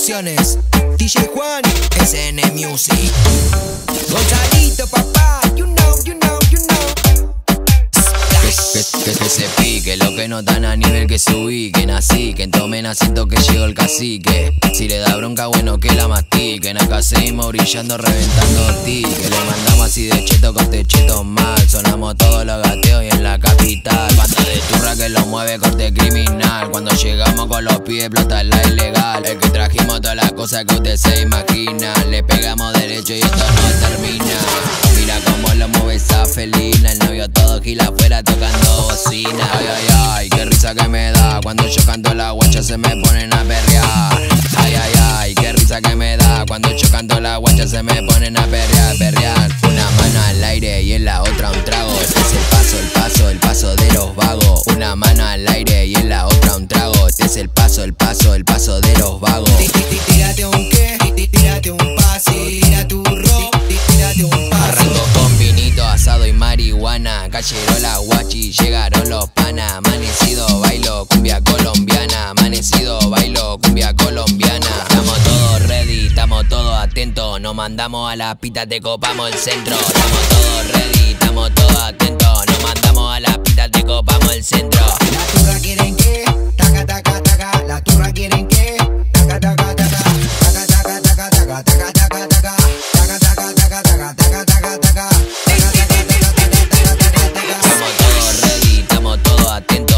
Producciones, DJ Juan, SN Music. Gonzalito, papá, you know. Que se pique, los que no están a nivel que se ubiquen, así que tomen asiento que llegó el cacique. Si le da bronca, bueno que la mastiquen. Acá seguimos brillando, reventando tickets. Le mandamos así de cheto con techetos mal. Sonamos todos los gateos y en la capital. Banda de turra que lo mueve, corte criminal. Cuando llegamos con los pies explota la ilegal. Es que trajimos todas las cosas que usted se imagina. Le pegamos derecho y esto no termina. Mira cómo lo mueve esa felina. El novio todo gila afuera tocando bocina. Ay, ay, ay, qué risa que me da. Cuando yo canto la guacha se me ponen a perrear. Ay, ay, ay, qué risa que me da. Cuando yo canto la guacha se me ponen a perrear. Una mano al aire y en la otra un trago. Este es el paso de los vagos. Una mano al aire y en la otra un trago. Este es el paso de los vagos. Tírate un qué, tírate un pase, tira tu rock, tírate un paso. Arranco con vinito, asado y marihuana. Cayeron las guachi, llegaron los panas. Amanecido bailo cumbia colombiana. Amanecido bailo cumbia colombiana. Estamos todos ready, estamos todos atentos. Nos mandamos a la pista, te copamos el centro. Estamos todos ready, estamos todos atentos. Nos mandamos a la pista, te copamos el centro. La turra quieren que, taca, taca, taca. La turra quieren que, taca, taca, taca. Taca, taca, taca, taca, taca, taca, taca. Taca, taca, taca, taca, taca, taca, taca. Estamos todos ready, estamos todos atentos.